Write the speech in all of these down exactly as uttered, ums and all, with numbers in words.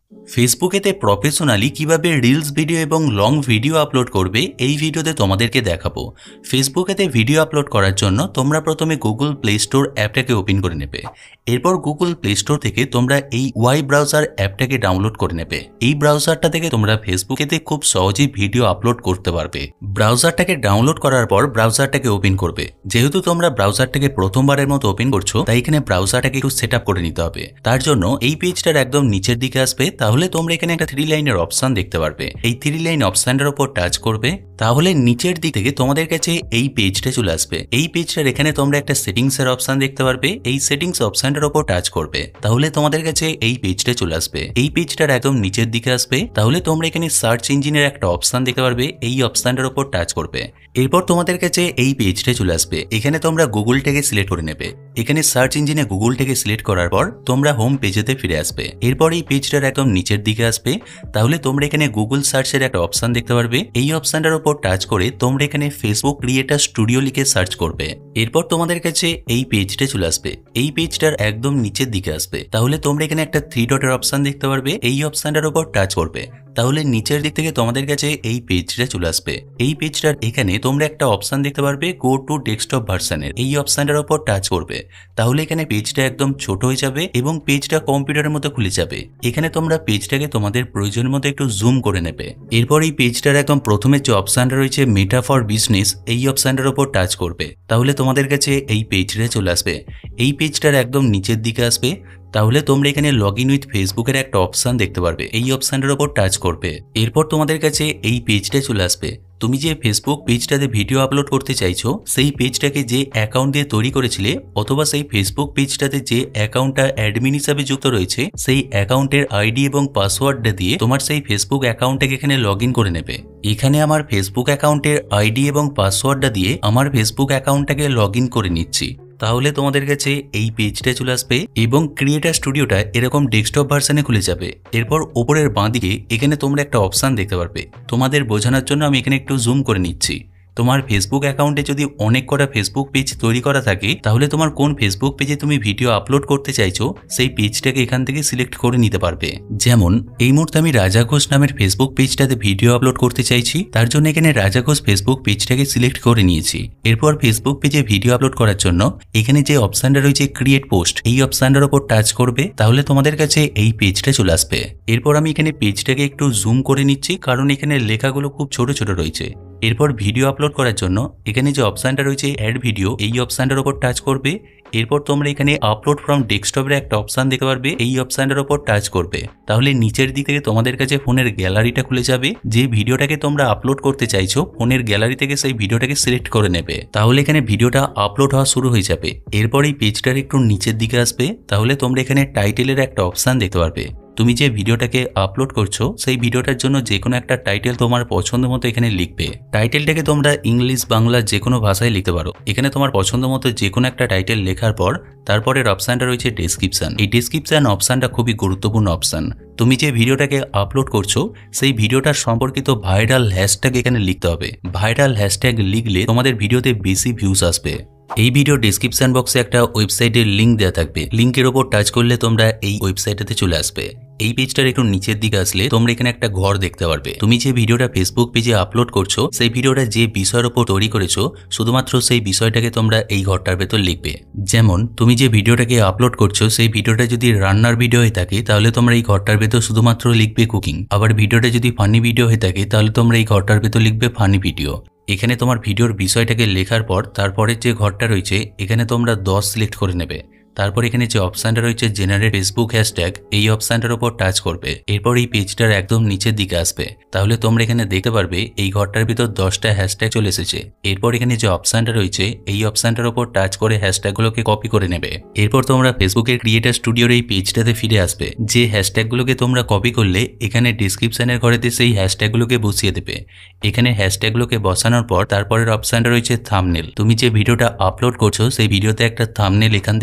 ফেসবুকেতে professionally কিভাবে reels video এবং long video upload করবে এই ভিডিওতে তোমাদেরকে দেখাবো। ফেসবুকেতে ভিডিও আপলোড করার জন্য তোমরা প্রথমে গুগল প্লে স্টোর অ্যাপটাকে ওপেন করে নেবে। এরপর গুগল প্লে স্টোর থেকে তোমরা এই ওয়াই ব্রাউজার অ্যাপটাকে ডাউনলোড করে নেবে। এই ব্রাউজারটা থেকে তোমরা ফেসবুকেতে খুব সহজেই ভিডিও আপলোড করতে পারবে। ব্রাউজারটাকে ডাউনলোড করার পর ব্রাউজারটাকে ওপেন করবে। যেহেতু তোমরা ব্রাউজারটাকে প্রথমবারের মতো ওপেন করছো, তাই এখানে ব্রাউজারটাকে একটু সেট আপ করে নিতে হবে। তার জন্য এই পেজটার একদম নিচের দিকে আসবে, তাহলে তোমরা এখানে একটা থ্রি লাইনের অপশন দেখতে পারবে। এই থ্রি লাইন অপশনটার উপর টাচ করবে, তাহলে নিচের দিক থেকে তোমাদের কাছে এই পেজটা চলে আসবে। এই পেজটার এখানে তোমরা একটা সেটিংস এর অপশন দেখতে পারবে। এই সেটিংস অপশনটার উপর টাচ করবে, তাহলে তোমাদের কাছে এই পেজটা চলে আসবে। এই পেজটার একদম নিচের দিকে আসবে, তাহলে তোমরা এখানে সার্চ ইঞ্জিনের একটা অপশন দেখতে পারবে। এই অপশনটার উপর টাচ করবে, এরপর তোমাদের কাছে এই পেজটা চলে আসবে। এখানে তোমরা গুগলটাকে সিলেক্ট করে নেবে। এখানে সার্চ ইঞ্জিনে গুগলটাকে সিলেক্ট করার পর তোমরা হোম পেজেতে ফিরে আসবে। এরপর এই পেজটার একদম নিচের দিকে আসবে, তাহলে তোমরা এখানে গুগল সার্চের একটা অপশন দেখতে পারবে। এই অপশনটার উপর টাচ করে তোমরা এখানে ফেসবুক ক্রিয়েটর স্টুডিও লিখে সার্চ করবে। এরপর তোমাদের কাছে এই পেজটা চলে আসবে। এই পেজটার একদম নিচের দিকে আসবে, তাহলে তোমরা এখানে একটা থ্রি ডটের অপশন দেখতে পারবে। এই অপশনটার উপর টাচ করবে, তাহলে নিচের দিক থেকে তোমাদের কাছে এই পেজটা চলে আসবে। এই পেজটার এখানে তোমরা একটা অপশন দেখতে পারবে গো টু ডেস্কটপ ভার্সনের। এই অপশনটার উপর টাচ করবে, তাহলে এখানে পেজটা একদম ছোট হয়ে যাবে এবং পেজটা কম্পিউটারের মতো খুলে যাবে। এখানে তোমরা পেজটাকে তোমাদের প্রয়োজন মতো একটু জুম করে নেবে। এরপর এই পেজটার একদম প্রথমে যে অপশনটা রয়েছে মেটা ফর বিজনেস, এই অপশনটার উপর টাচ করবে, তাহলে তোমাদের কাছে এই পেজটা চলে আসবে। এই পেজটার একদম নিচের দিকে আসবে, তাহলে তোমরা এখানে লগ ইন উইথ ফেসবুকের একটা অপশন দেখতে পারবে। এই অপশনটার উপর টাচ করবে, এরপর তোমাদের কাছে এই পেজটা চলে আসবে। তুমি যে ফেসবুক পেজটাতে ভিডিও আপলোড করতে চাইছো, সেই পেজটাকে যে অ্যাকাউন্ট দিয়ে তৈরি করেছিলে, অথবা সেই ফেসবুক পেজটাতে যে অ্যাকাউন্টটা অ্যাডমিন হিসাবে যুক্ত রয়েছে, সেই অ্যাকাউন্টের আইডি এবং পাসওয়ার্ডটা দিয়ে তোমার সেই ফেসবুক অ্যাকাউন্টটাকে এখানে লগ ইন করে নেবে। এখানে আমার ফেসবুক অ্যাকাউন্টের আইডি এবং পাসওয়ার্ডটা দিয়ে আমার ফেসবুক অ্যাকাউন্টটাকে লগ ইন করে নিচ্ছি। তাহলে তোমাদের কাছে এই পেজটা চলে আসবে এবং ক্রিয়েটর স্টুডিওটা এরকম ডেস্কটপ ভার্সনে খুলে যাবে। এরপর উপরের বাঁ দিকে এখানে তোমরা একটা অপশন দেখতে পারবে। তোমাদের বোঝানোর জন্য আমি এখানে একটু জুম করে নিচ্ছি। তোমার ফেসবুক অ্যাকাউন্টে যদি অনেক কটা ফেসবুক পেজ তৈরি করা থাকে, তাহলে তোমার কোন ফেসবুক পেজে তুমি ভিডিও আপলোড করতে চাইছো, সেই পেজটাকে এখান থেকে সিলেক্ট করে নিতে পারবে। যেমন এই মুহূর্তে আমি রাজা ঘোষ নামের ফেসবুক পেজটাতে ভিডিও আপলোড করতে চাইছি, তার জন্য এখানে রাজা ঘোষ ফেসবুক পেজটাকে সিলেক্ট করে নিয়েছি। এরপর ফেসবুক পেজে ভিডিও আপলোড করার জন্য এখানে যে অপশনটা রয়েছে ক্রিয়েট পোস্ট, এই অপশনটার উপর টাচ করবে, তাহলে তোমাদের কাছে এই পেজটা চলে আসবে। এরপর আমি এখানে পেজটাকে একটু জুম করে নিচ্ছি, কারণ এখানে লেখাগুলো খুব ছোট ছোট রয়েছে। এরপর ভিডিও আপলোড করার জন্য এখানে যে অপশনটা রয়েছে অ্যাড ভিডিও, এই অপশনটার উপর টাচ করবে। এরপর তোমরা এখানে আপলোড ফ্রম ডেস্কটপের একটা অপশন দেখতে পারবে। এই অপশনটার উপর টাচ করবে, তাহলে নিচের দিক থেকে তোমাদের কাছে ফোনের গ্যালারিটা খুলে যাবে। যে ভিডিওটাকে তোমরা আপলোড করতে চাইছো, ফোনের গ্যালারি থেকে সেই ভিডিওটাকে সিলেক্ট করে নেবে, তাহলে এখানে ভিডিওটা আপলোড হওয়া শুরু হয়ে যাবে। এরপর এই পেজটার একটু নিচের দিকে আসবে, তাহলে তোমরা এখানে টাইটেলের একটা অপশন দেখতে পারবে। তুমি যে ভিডিওটাকে আপলোড করছো, সেই ভিডিওটার জন্য যে কোনো একটা টাইটেল তোমার পছন্দ মতো এখানে লিখবে। টাইটেলটাকে তোমরা ইংলিশ, বাংলা যে কোনো ভাষায় লিখতে পারো। এখানে তোমার পছন্দ মতো যে কোনো একটা টাইটেল লেখার পর তারপরের অপশনটা রয়েছে ডেসক্রিপশন। এই ডেসক্রিপশন অপশনটা খুবই গুরুত্বপূর্ণ অপশন। তুমি যে ভিডিওটাকে আপলোড করছো, সেই ভিডিওটার সম্পর্কিত ভাইরাল হ্যাশট্যাগ এখানে লিখতে হবে। ভাইরাল হ্যাশট্যাগ লিখলে তোমাদের ভিডিওতে বেশি ভিউজ আসবে। এই ভিডিও ডেসক্রিপশন বক্সে একটা ওয়েবসাইটের লিঙ্ক দেওয়া থাকবে। লিঙ্কের ওপর টাচ করলে তোমরা এই ওয়েবসাইটটাতে চলে আসবে। এই পেজটার একটু নিচের দিকে আসলে তোমরা এখানে একটা ঘর দেখতে পারবে। তুমি যে ভিডিওটা ফেসবুক পেজে আপলোড করছো, সেই ভিডিওটা যে বিষয়ের উপর তৈরি করেছো, শুধুমাত্র সেই বিষয়টাকে তোমরা এই ঘরটার ভেতর লিখবে। যেমন তুমি যে ভিডিওটাকে আপলোড করছো, সেই ভিডিওটা যদি রান্নার ভিডিও হয়ে থাকে, তাহলে তোমরা এই ঘরটার ভেতর শুধুমাত্র লিখবে কুকিং। আবার ভিডিওটা যদি ফানি ভিডিও হয়ে থাকে, তাহলে তোমরা এই ঘরটার ভেতর লিখবে ফানি ভিডিও। এখানে তোমার ভিডিওর বিষয়টাকে লেখার পর তারপরে যে ঘরটা রয়েছে, এখানে তোমরা দশ সিলেক্ট করে নেবে। তারপর এখানে যে অপশনটা রয়েছে জেনারেট ফেসবুক হ্যাশট্যাগ, এই অপশনটার উপর টাচ করবে। এরপর এই পেজটার একদম নিচের দিকে আসবে, তাহলে তোমরা এখানে দেখতে পারবে এই ঘরটার ভিতর দশটা হ্যাশট্যাগ চলে এসেছে। এরপর এখানে যে অপশনটা রয়েছে, এই অপশনটার উপর টাচ করে হ্যাশট্যাগুলোকে কপি করে নেবে। এরপর তোমরা ফেসবুকের ক্রিয়েটর স্টুডিওর এই পেজটাতে ফিরে আসবে। যে হ্যাশট্যাগুলোকে তোমরা কপি করলে, এখানে ডেসক্রিপশনের ঘরেতে সেই হ্যাশট্যাগুলোকে বসিয়ে দেবে। এখানে হ্যাশট্যাগুলোকে বসানোর পর তারপরের অপশনটা রয়েছে থাম্বনেল। তুমি যে ভিডিওটা আপলোড করছো, সেই ভিডিওতে একটা থাম্বনেল এখান থেকে যুক্ত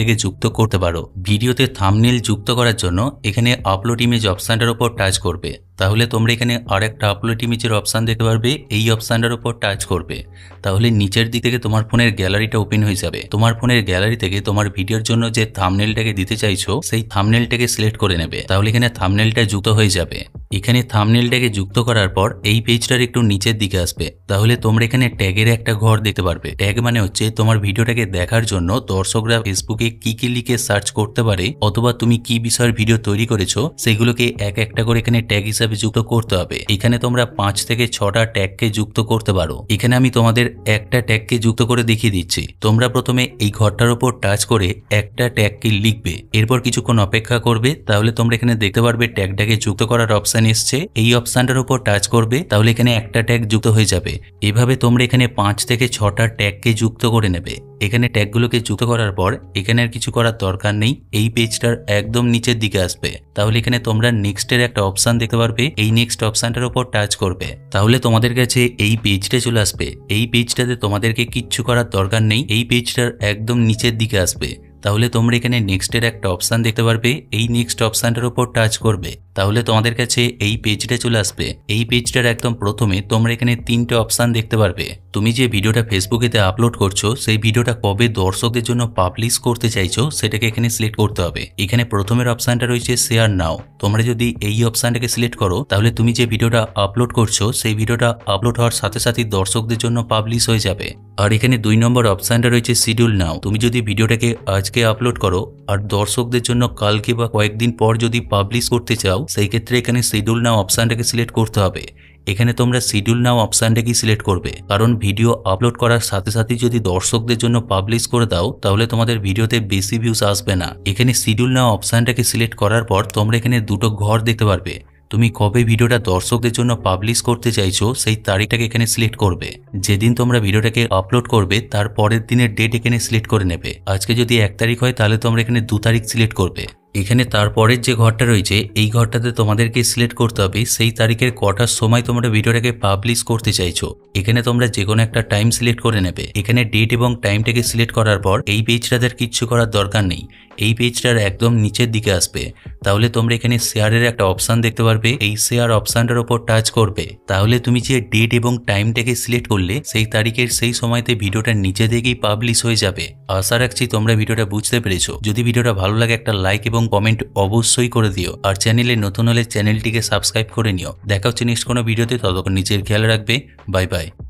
করতে পারো। ভিডিওতে থাম্বনেল যুক্ত করার জন্য এখানে আপলোড ইমেজ অপশনটার উপর টাচ করবে। তাহলে তোমরা এখানে আরেকটা আপলোড ইমেজের অপশন দেখতে পারবে, এই অপশনটার উপর টাচ করবে। তাহলে নিচের দিক থেকে তোমার ফোনের গ্যালারিটা ওপেন হয়ে যাবে। তোমার ফোনের গ্যালারি থেকে তোমার ভিডিওর জন্য যে থাম্বনেলটাকে দিতে চাইছো সেই থাম্বনেলটাকে সিলেক্ট করে নেবে। তাহলে এখানে থাম্বনেলটা যুক্ত হয়ে যাবে। এখানে থাম্বনেলটাকে যুক্ত করার পর এই পেজটার একটু নিচের দিকে আসবে। তাহলে তোমরা এখানে ট্যাগের একটা ঘর দেখতে পারবে। ট্যাগ মানে হচ্ছে তোমার ভিডিওটাকে দেখার জন্য দর্শকরা ফেসবুকে কি কি লিখে সার্চ করতে পারে, অথবা তুমি কি বিষয়ের ভিডিও তৈরি করেছো সেগুলোকে এক একটা করে এখানে ট্যাগ হিসাবে যুক্ত করতে হবে। এখানে তোমরা পাঁচ থেকে ছটা ট্যাগকে যুক্ত করতে পারো। এখানে আমি তোমাদের একটা ট্যাগকে যুক্ত করে দেখিয়ে দিচ্ছি। তোমরা প্রথমে এই ঘরটার উপর টাচ করে একটা ট্যাগকে লিখবে, এরপর কিছুক্ষণ অপেক্ষা করবে। তাহলে তোমরা এখানে দেখতে পারবে ট্যাগটাকে যুক্ত করার অপশন এসছে। এই অপশনটার উপর টাচ করবে, তাহলে এখানে একটা ট্যাগ যুক্ত হয়ে যাবে। এভাবে তোমরা এখানে পাঁচ থেকে ছটা ট্যাগকে যুক্ত করে নেবে। এখানে ট্যাগগুলোকে যুক্ত করার পর এখানে আর কিছু করার দরকার নেই, এই পেজটার একদম নিচের দিকে আসবে। তাহলে এখানে তোমরা নেক্সটের একটা অপশন দেখতে পারবে, এই নেক্সট অপশনটার উপর টাচ করবে। তাহলে তোমাদের কাছে এই পেজটা চলে আসবে। এই পেজটাতে তোমাদেরকে কিচ্ছু করার দরকার নেই, এই পেজটার একদম নিচের দিকে আসবে। তাহলে তোমরা এখানে নেক্সটের একটা অপশন দেখতে পারবে, এই নেক্সট অপশনটার উপর টাচ করবে। তাহলে তোমাদের কাছে এই পেজটা চলে আসবে। এই পেজটার একদম প্রথমে তোমরা এখানে তিনটে অপশন দেখতে পারবে। তুমি যে ভিডিওটা ফেসবুকেতে আপলোড করছো সেই ভিডিওটা কবে দর্শকদের জন্য পাবলিশ করতে চাইছো সেটাকে এখানে সিলেক্ট করতে হবে। এখানে প্রথমের অপশনটা রয়েছে শেয়ার নাও। তোমরা যদি এই অপশনটাকে সিলেক্ট করো তাহলে তুমি যে ভিডিওটা আপলোড করছো সেই ভিডিওটা আপলোড হওয়ার সাথে সাথে দর্শকদের জন্য পাবলিশ হয়ে যাবে। আর এখানে দুই নম্বর অপশনটা রয়েছে শিডিউল নাও। তুমি যদি ভিডিওটাকে আজকে আপলোড করো আর দর্শকদের জন্য কালকে বা কয়েকদিন পর যদি পাবলিশ করতে চাও সেই ক্ষেত্রে এখানে শিডিউল নাও অপশনটাকে সিলেক্ট করতে হবে। এখানে তোমরা শিডিউল নাও অপশনটাকে সিলেক্ট করবে, কারণ ভিডিও আপলোড করার সাথে সাথে যদি দর্শকদের জন্য পাবলিশ করে দাও তাহলে তোমাদের ভিডিওতে বেশি ভিউজ আসবে না। এখানে শিডিউল নাও অপশনটাকে সিলেক্ট করার পর তোমরা এখানে দুটো ঘর দেখতে পারবে। তুমি কবে ভিডিওটা দর্শকদের জন্য পাবলিশ করতে চাইছো সেই তারিখটাকে এখানে সিলেক্ট করবে। যেদিন তোমরা ভিডিওটাকে আপলোড করবে তার পরের দিনের ডেট এখানে সিলেক্ট করে নেবে। আজকে যদি এক তারিখ হয় তাহলে তোমরা এখানে দু তারিখ সিলেক্ট করবে। এখানে তারপরের যে ঘরটা রয়েছে এই ঘরটাতে তোমাদেরকে সিলেক্ট করতে হবে সেই তারিখের কটার সময় তোমরা ভিডিওটাকে পাবলিশ করতে চাইছো। এখানে তোমরা যে কোনো একটা টাইম সিলেক্ট করে নেবে। এখানে ডেট এবং টাইমটাকে সিলেক্ট করার পর এই পেজটাতে কিচ্ছু করার দরকার নেই, এই পেজটার একদম নিচের দিকে আসবে। তাহলে তোমরা এখানে শেয়ারের একটা অপশন দেখতে পারবে, এই শেয়ার অপশনটার উপর টাচ করবে। তাহলে তুমি যে ডেট এবং টাইমটাকে সিলেক্ট করলে সেই তারিখের সেই সময়তে ভিডিওটা নিচে থেকেই পাবলিশ হয়ে যাবে। আশা রাখছি তোমরা ভিডিওটা বুঝতে পেরেছো। যদি ভিডিওটা ভালো লাগে একটা লাইক এবং কমেন্ট অবশ্যই করে দিও। আর চ্যানেলে নতুন হলে চ্যানেলটিকে সাবস্ক্রাইব করে নিও। দেখা হচ্ছে নেক্সট কোনো ভিডিওতে, ততক্ষণ নিজের খেয়াল রাখবে। Bye by.